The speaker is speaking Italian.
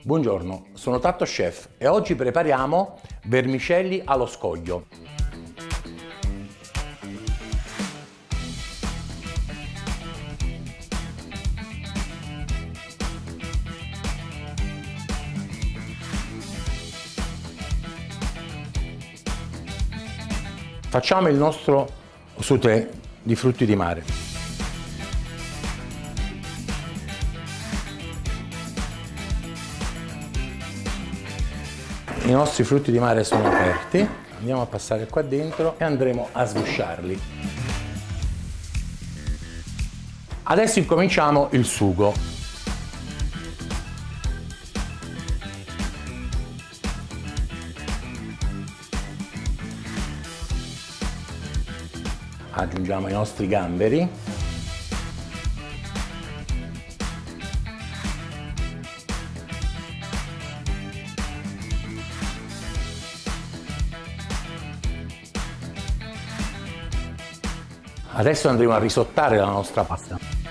Buongiorno, sono Tatto Chef e oggi prepariamo vermicelli allo scoglio. Facciamo il nostro sauté di frutti di mare. I nostri frutti di mare sono aperti, andiamo a passare qua dentro e andremo a sgusciarli. Adesso incominciamo il sugo. Aggiungiamo i nostri gamberi. Adesso andremo a risottare la nostra pasta.